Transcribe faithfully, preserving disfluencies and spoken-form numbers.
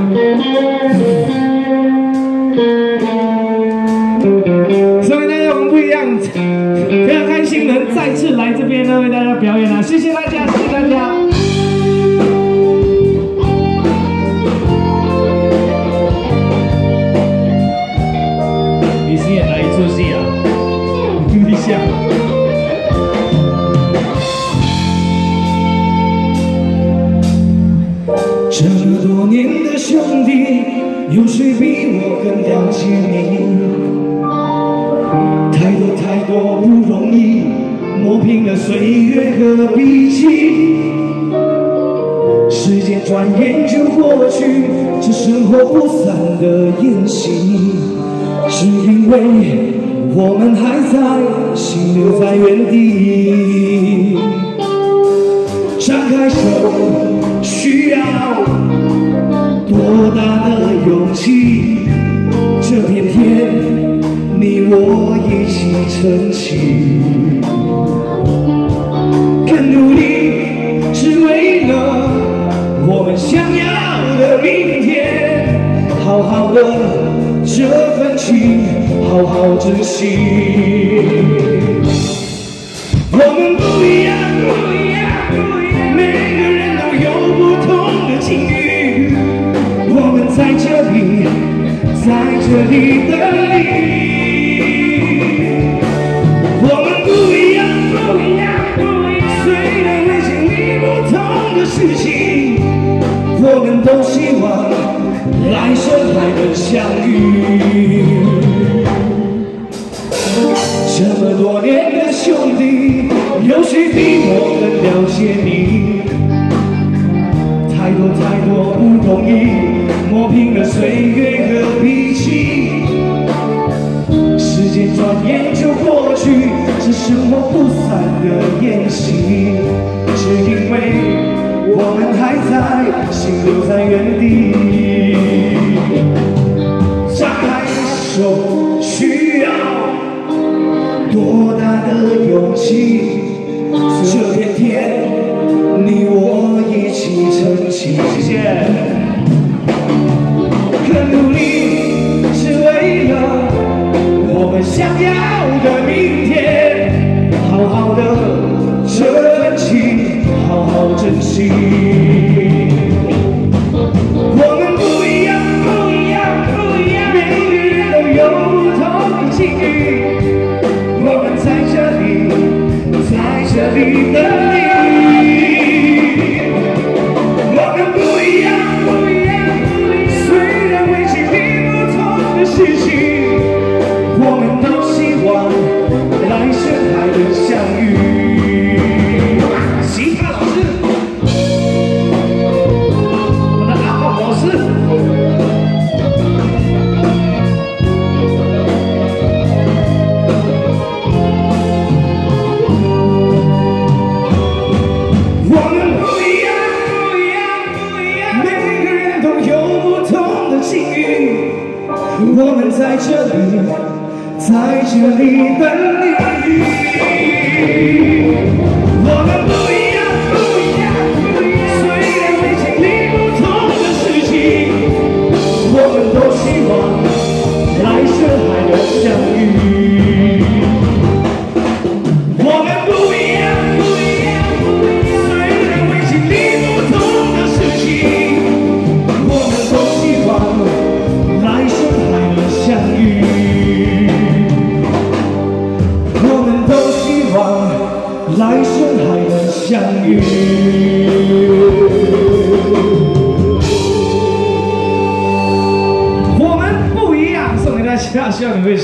所以大家我们不一样，非常开心能再次来这边呢为大家表演啊！谢谢大家，谢谢大家。你是演哪一出戏啊？你想？这么多年的兄弟，有谁比我更了解你？太多太多不容易，磨平了岁月和脾气。时间转眼就过去，这生活不散的宴席，是因为我们还在，心留在原地。张开手需要多大的勇气？这片天，你我一起撑起。更努力，只为了我们想要的明天。好好的这份情，好好珍惜。我们不一样，不一样，不一样，每个人都有不同的境遇。我们在这里，在这里等你。我们不一样，不一样，不一样，虽然会经历不同的事情，我们都希望来生还能相遇。这么多年的兄弟，有谁比我更了解你？太多太多不容易，磨平了岁月和脾气。时间转眼就过去，这生活不散的宴席，只因为我们还在，心留在原地。张开手需要多大的勇气？这片天，你我一起撑起。谢谢。更努力，是为了我们想要的明天。好好的这份情，好好珍惜。我们不一样，不一样，不一样，每个人都有不同的境遇。我们在这里，在这里等你。我们不一样，不一样，不一样，虽然会经历不同的事情，我们都希望来生还能相遇。吉他老师，我的阿浩老师。我们在这里，在这里等你。我们不一样，不一样，不一样，虽然会经历不同的事情，我们都希望来生还能相遇。我们不一样，不一样，不一样，虽然会经历不同的事情，我们都希望来生还能相遇。我们都希望来生还能相遇。我们不一样，送给大家，希望你会。